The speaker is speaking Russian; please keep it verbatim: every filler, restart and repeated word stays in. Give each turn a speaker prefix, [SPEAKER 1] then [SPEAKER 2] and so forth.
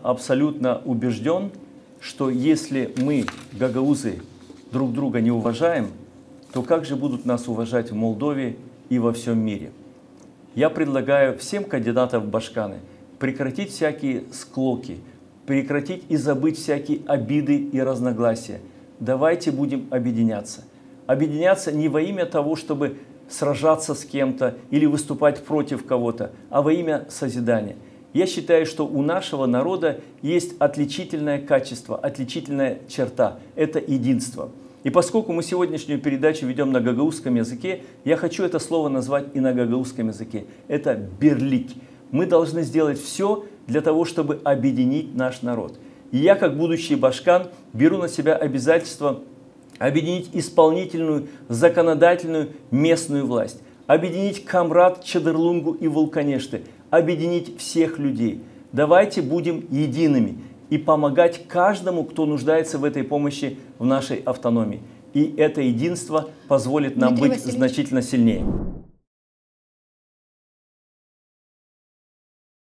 [SPEAKER 1] абсолютно убежден, что если мы, гагаузы, друг друга не уважаем, то как же будут нас уважать в Молдове и во всем мире? Я предлагаю всем кандидатам в башканы прекратить всякие склоки, прекратить и забыть всякие обиды и разногласия. Давайте будем объединяться. Объединяться не во имя того, чтобы сражаться с кем-то или выступать против кого-то, а во имя созидания. Я считаю, что у нашего народа есть отличительное качество, отличительная черта – это единство. И поскольку мы сегодняшнюю передачу ведем на гагаузском языке, я хочу это слово назвать и на гагаузском языке. Это «берлик». Мы должны сделать все для того, чтобы объединить наш народ. И я, как будущий башкан, беру на себя обязательство объединить исполнительную, законодательную, местную власть, объединить Камрад, Чадырлунгу и Вулканешты, объединить всех людей. Давайте будем едиными и помогать каждому, кто нуждается в этой помощи в нашей автономии. И это единство позволит нам
[SPEAKER 2] Дмитрий
[SPEAKER 1] быть
[SPEAKER 2] Васильевич.
[SPEAKER 1] значительно сильнее.